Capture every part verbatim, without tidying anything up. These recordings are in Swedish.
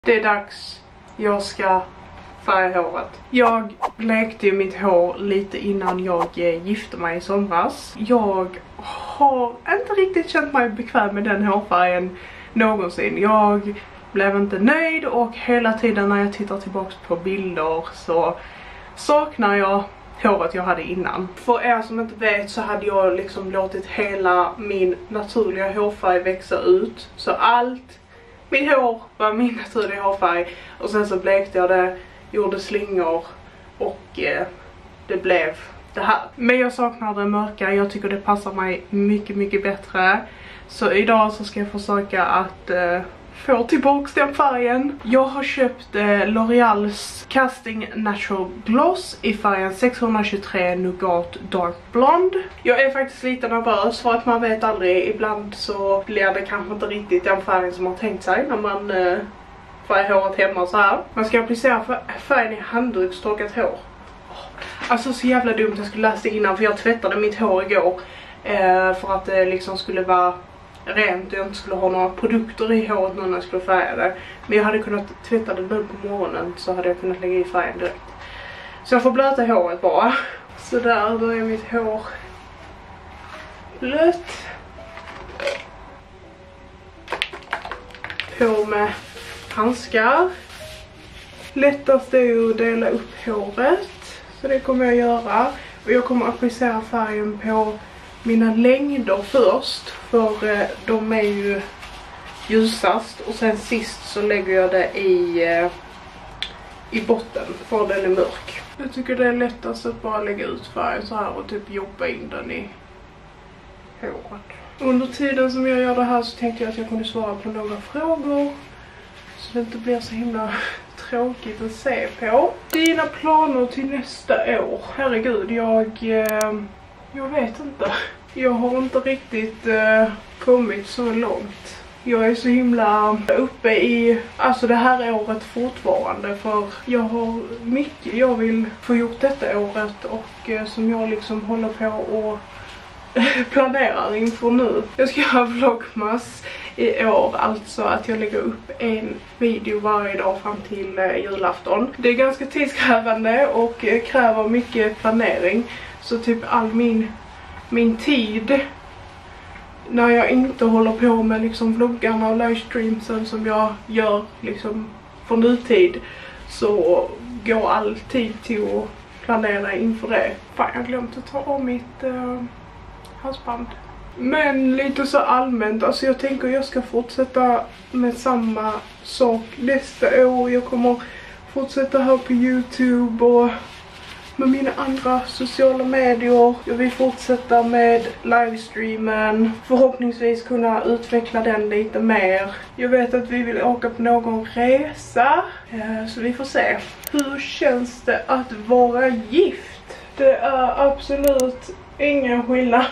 Det är dags. Jag ska färga håret. Jag blekte ju mitt hår lite innan jag gifte mig i somras. Jag har inte riktigt känt mig bekväm med den hårfärgen någonsin. Jag blev inte nöjd och hela tiden när jag tittar tillbaka på bilder så saknar jag håret jag hade innan. För er som inte vet så hade jag liksom låtit hela min naturliga hårfärg växa ut. Så allt, min hår var min naturliga hårfärg. Och sen så blekte jag det, gjorde slingor och eh, det blev det här. Men jag saknar det mörka, jag tycker det passar mig mycket mycket bättre. Så idag så ska jag försöka att eh, få tillbaka den färgen. Jag har köpt eh, L'Oreals Casting Natural Gloss i färgen sexhundratjugotre Nougat Dark Blonde. Jag är faktiskt lite nervös för att man vet aldrig. Ibland så blir det kanske inte riktigt den färgen som man tänkt sig när man eh, färgar håret hemma så här. Man ska applicera färgen i handdukstorkat hår. Alltså så jävla dumt, jag skulle läsa det innan för jag tvättade mitt hår igår. Eh, för att det liksom skulle vara rent och jag inte skulle ha några produkter i håret när jag skulle färga det. Men jag hade kunnat tvätta det nu på morgonen så hade jag kunnat lägga i färgen direkt. Så jag får blöta håret bara. Så där, då är mitt hår blött. På med handskar. Lättast är att dela upp håret. Så det kommer jag göra. Och jag kommer applicera färgen på mina längder först. För eh, de är ju ljusast. Och sen sist så lägger jag det i, eh, i botten. För den är mörk. Jag tycker det är lättast att bara lägga ut färgen så här och typ jobba in den i håret. Under tiden som jag gör det här så tänkte jag att jag kunde svara på några frågor. Så det inte blir så himla tråkigt att se på. Dina planer till nästa år. Herregud, jag... Eh, jag vet inte. Jag har inte riktigt eh, kommit så långt. Jag är så himla uppe i alltså det här året fortfarande. För jag har mycket jag vill få gjort detta året. Och eh, som jag liksom håller på och planerar inför nu. Jag ska ha vlogmas i år, alltså att jag lägger upp en video varje dag fram till eh, julafton. Det är ganska tidskrävande och eh, kräver mycket planering. Så typ all min, min tid när jag inte håller på med liksom vloggarna och livestreamsen som jag gör liksom för nutid, så går all tid till att planera inför det. Fan, jag glömde att ta av mitt eh, halsband. Men lite så allmänt, alltså jag tänker jag ska fortsätta med samma sak nästa år. Jag kommer fortsätta här på YouTube och med mina andra sociala medier. Jag vill fortsätta med livestreamen. Förhoppningsvis kunna utveckla den lite mer. Jag vet att vi vill åka på någon resa. Så vi får se. Hur känns det att vara gift? Det är absolut ingen skillnad.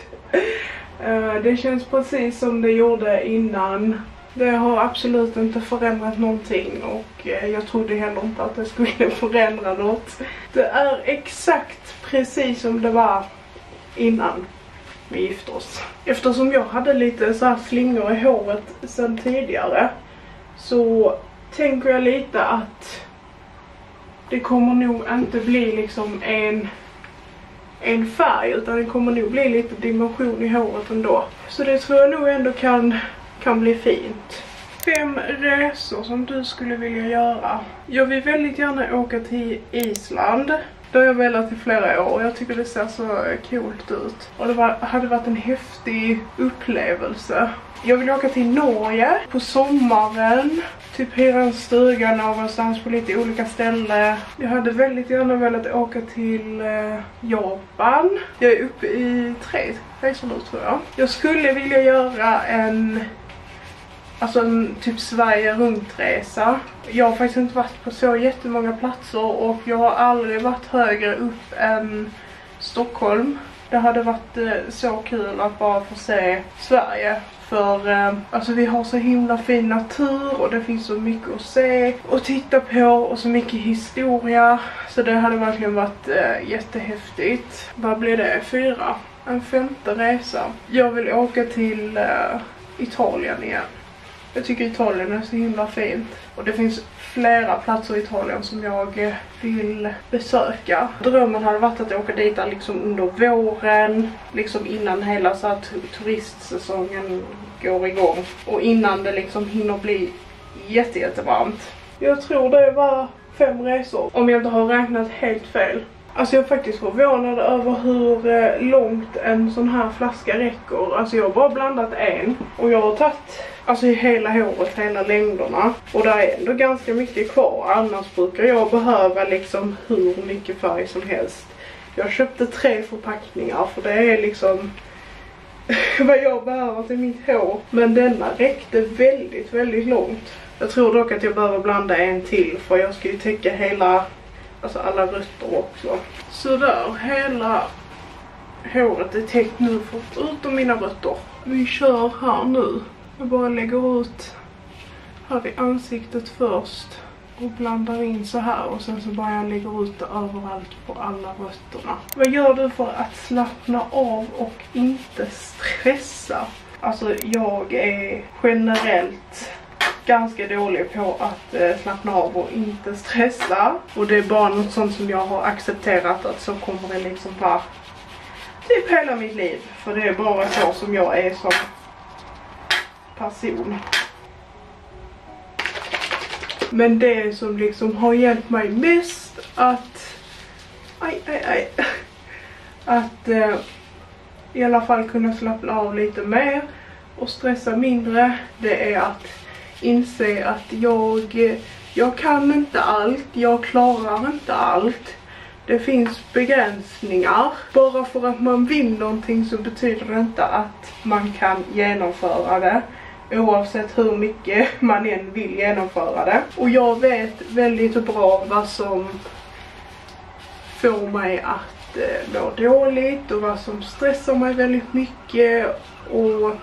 Det känns precis som det gjorde innan. Det har absolut inte förändrat någonting och jag trodde heller inte att det skulle förändra något. Det är exakt precis som det var innan vi gifte oss. Eftersom jag hade lite så här slingor i håret sedan tidigare så tänker jag lite att det kommer nog inte bli liksom en, en färg utan det kommer nog bli lite dimension i håret ändå. Så det tror jag nog ändå kan... kan bli fint. Fem resor som du skulle vilja göra. Jag vill väldigt gärna åka till Island. Det har jag velat i flera år. Jag tycker det ser så coolt ut. Och det var, hade varit en häftig upplevelse. Jag vill åka till Norge på sommaren. Typ hyra en stuga någonstans på lite olika ställen. Jag hade väldigt gärna velat åka till eh, Japan. Jag är uppe i tre resor nu tror jag. Jag skulle vilja göra en... Alltså en typ Sverige runtresa. Jag har faktiskt inte varit på så jättemånga platser och jag har aldrig varit högre upp än Stockholm. Det hade varit eh, så kul att bara få se Sverige. För eh, alltså vi har så himla fin natur och det finns så mycket att se och titta på och så mycket historia. Så det hade verkligen varit eh, jättehäftigt. Vad blir det? Fyra? En femte resa. Jag vill åka till eh, Italien igen. Jag tycker Italien är så himla fint. Och det finns flera platser i Italien som jag vill besöka. Drömmen hade varit att åka dit där liksom under våren. Liksom innan hela så att turistsäsongen går igång. Och innan det liksom hinner bli jätte, jättevarmt. Jag tror det var fem resor. Om jag inte har räknat helt fel. Alltså jag är faktiskt förvånad över hur långt en sån här flaska räcker. Alltså jag har bara blandat en. Och jag har tagit alltså i hela håret, hela längderna. Och där är ändå ganska mycket kvar. Annars brukar jag behöva liksom hur mycket färg som helst. Jag köpte tre förpackningar för det är liksom vad jag behöver till mitt hår. Men denna räckte väldigt, väldigt långt. Jag tror dock att jag behöver blanda en till för jag ska ju täcka hela, alltså alla rötter också. Så där, hela håret är täckt nu förutom mina rötter. Vi kör här nu. Jag bara lägger ut här i ansiktet först och blandar in så här och sen så bara jag lägger ut det överallt på alla rötterna. Vad gör du för att slappna av och inte stressa? Alltså jag är generellt ganska dålig på att eh, slappna av och inte stressa. Och det är bara något sånt som jag har accepterat att så kommer det liksom vara typ hela mitt liv. För det är bara så som jag är som person. Men det som liksom har hjälpt mig mest att aj, aj, aj, att eh, i alla fall kunna slappna av lite mer och stressa mindre, det är att inse att jag jag kan inte allt, jag klarar inte allt. Det finns begränsningar. Bara för att man vill någonting så betyder det inte att man kan genomföra det. Oavsett hur mycket man än vill genomföra det. Och jag vet väldigt bra vad som får mig att eh, må dåligt och vad som stressar mig väldigt mycket. Och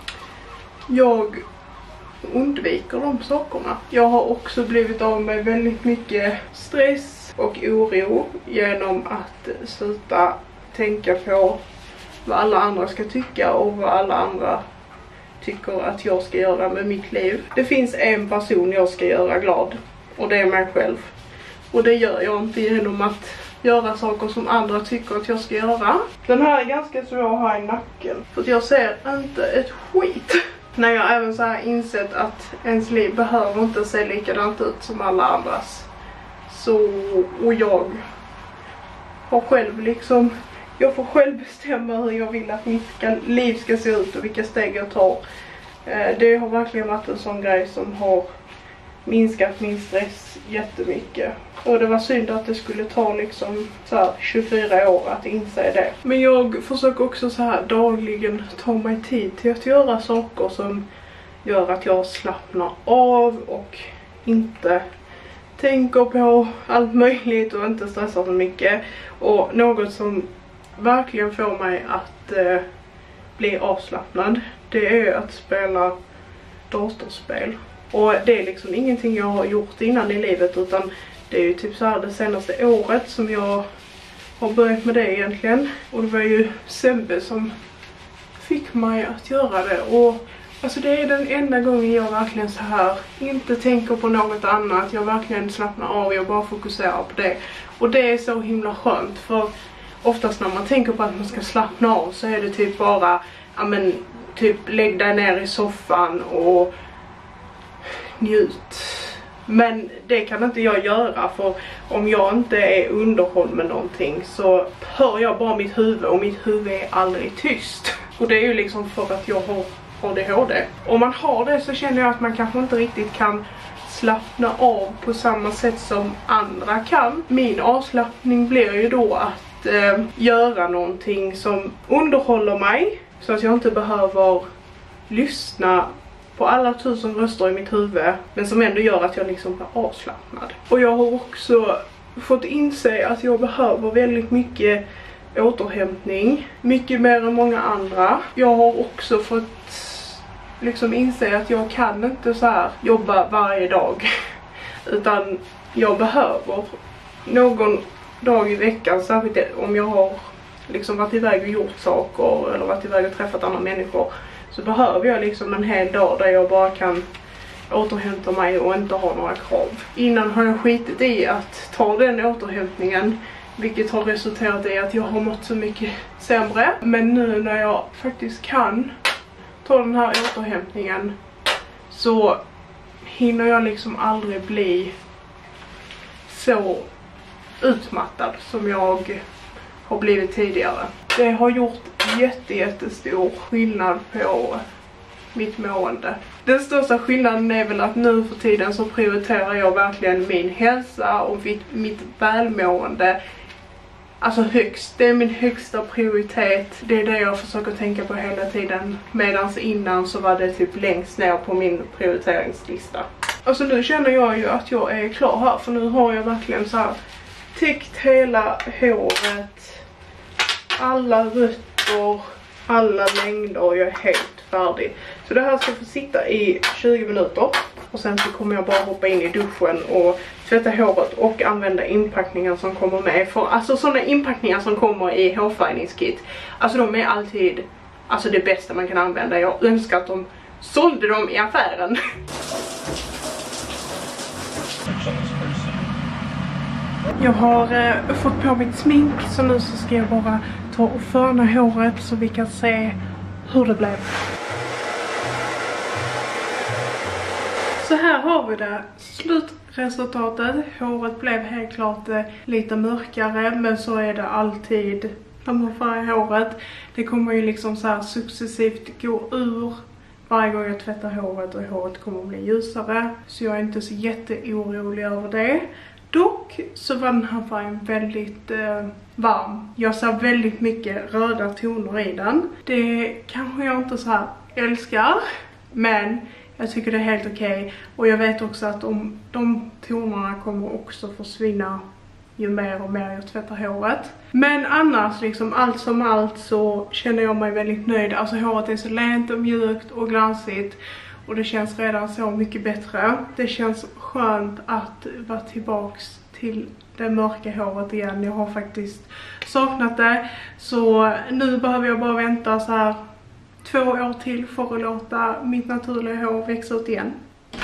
jag undviker de sakerna. Jag har också blivit av med väldigt mycket stress och oro genom att sluta tänka på vad alla andra ska tycka och vad alla andra tycker att jag ska göra med mitt liv. Det finns en person jag ska göra glad och det är mig själv. Och det gör jag inte genom att göra saker som andra tycker att jag ska göra. Den här är ganska svår att ha i nacken för att jag ser inte ett skit. När jag även så här insett att ens liv behöver inte se likadant ut som alla andras. Så, och jag har själv liksom, jag får själv bestämma hur jag vill att mitt ska, liv ska se ut och vilka steg jag tar. Eh, det har verkligen varit en sån grej som har minskat min stress jättemycket. Och det var synd att det skulle ta liksom så här tjugofyra år att inse det. Men jag försöker också så här dagligen ta mig tid till att göra saker som gör att jag slappnar av och inte tänker på allt möjligt och inte stressar så mycket. Och något som verkligen får mig att eh, bli avslappnad, det är att spela datorspel. Och det är liksom ingenting jag har gjort innan i livet, utan det är ju typ så här det senaste året som jag har börjat med det egentligen. Och det var ju Sebbe som fick mig att göra det. Och alltså det är den enda gången jag verkligen så här inte tänker på något annat. Jag verkligen slappnar av, jag bara fokuserar på det. Och det är så himla skönt, för oftast när man tänker på att man ska slappna av så är det typ bara, ja men typ lägg dig ner i soffan och njut. Men det kan inte jag göra, för om jag inte är underhålld med någonting så hör jag bara mitt huvud, och mitt huvud är aldrig tyst. Och det är ju liksom för att jag har A D H D. Om man har det så känner jag att man kanske inte riktigt kan slappna av på samma sätt som andra kan. Min avslappning blir ju då att eh, göra någonting som underhåller mig, så att jag inte behöver lyssna på alla tusen röster i mitt huvud, men som ändå gör att jag liksom blir avslappnad. Och jag har också fått inse att jag behöver väldigt mycket återhämtning, mycket mer än många andra. Jag har också fått liksom inse att jag kan inte så här jobba varje dag, utan jag behöver någon dag i veckan, särskilt om jag har liksom varit iväg och gjort saker eller varit iväg och träffat andra människor, så behöver jag liksom en hel dag där jag bara kan återhämta mig och inte ha några krav. Innan har jag skitit i att ta den återhämtningen, vilket har resulterat i att jag har mått så mycket sämre. Men nu när jag faktiskt kan ta den här återhämtningen så hinner jag liksom aldrig bli så utmattad som jag har blivit tidigare. Det har gjort jätte, jättestor skillnad på mitt mående. Den största skillnaden är väl att nu för tiden så prioriterar jag verkligen min hälsa och mitt, mitt välmående. Alltså högst, det är min högsta prioritet. Det är det jag försöker tänka på hela tiden. Medans innan så var det typ längst ner på min prioriteringslista. Alltså nu känner jag ju att jag är klar här. För nu har jag verkligen så här täckt hela håret. Alla rötter, alla längder och jag är helt färdig. Så det här ska få sitta i tjugo minuter. Och sen så kommer jag bara hoppa in i duschen och tvätta håret och använda inpackningar som kommer med. För alltså sådana inpackningar som kommer i hårfärgningskit, alltså de är alltid alltså det bästa man kan använda. Jag önskar att de sålde dem i affären. Jag har eh, fått på mitt smink, så nu så ska jag bara ta och förna håret så vi kan se hur det blev. Så här har vi det. Slutresultatet. Håret blev helt klart eh, lite mörkare, men så är det alltid när man färgar håret. Det kommer ju liksom så här successivt gå ur varje gång jag tvättar håret och håret kommer att bli ljusare. Så jag är inte så jätteorolig över det. Dock så var den här färgen väldigt eh, varm. Jag ser väldigt mycket röda toner i den. Det kanske jag inte så här älskar, men jag tycker det är helt okej. Okay. Och jag vet också att om de tonerna kommer också försvinna ju mer och mer jag tvättar håret. Men annars liksom allt som allt så känner jag mig väldigt nöjd. Alltså håret är så lent och mjukt och glansigt. Och det känns redan så mycket bättre. Det känns skönt att vara tillbaks till det mörka håret igen. Jag har faktiskt saknat det. Så nu behöver jag bara vänta så här två år till för att låta mitt naturliga hår växa ut igen.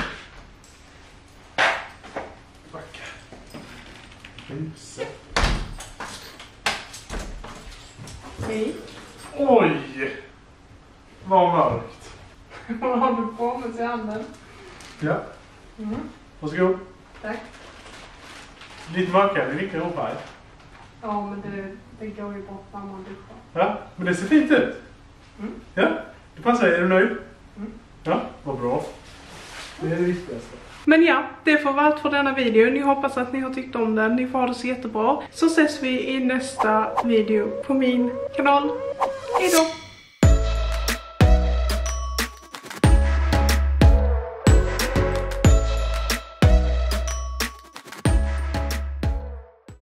Hej. Oj! Vad mörkt. Vad har du på med sig i handen? Ja. Mm. Varsågod. Tack. Lite mörkare, det är viktigt hårfärg. Ja, men det, det går ju bort när man duschar. Ja, men det ser fint ut. Mm. Ja, det passar. Är du nöjd? Mm. Ja, vad bra. Det är det viktigaste. Men ja, det får vara allt för denna video. Ni hoppas att ni har tyckt om den. Ni får ha det så jättebra. Så ses vi i nästa video på min kanal. Hej då!